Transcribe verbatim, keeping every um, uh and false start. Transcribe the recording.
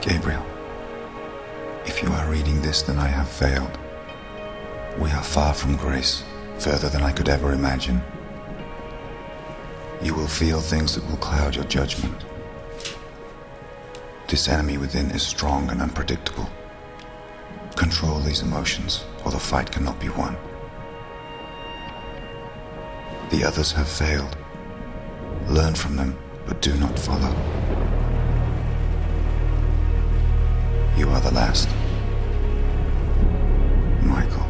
Gabriel, if you are reading this, then I have failed. We are far from grace, further than I could ever imagine. You will feel things that will cloud your judgment. This enemy within is strong and unpredictable. Control these emotions, or the fight cannot be won. The others have failed. Learn from them, but do not follow. You are the last. Michael.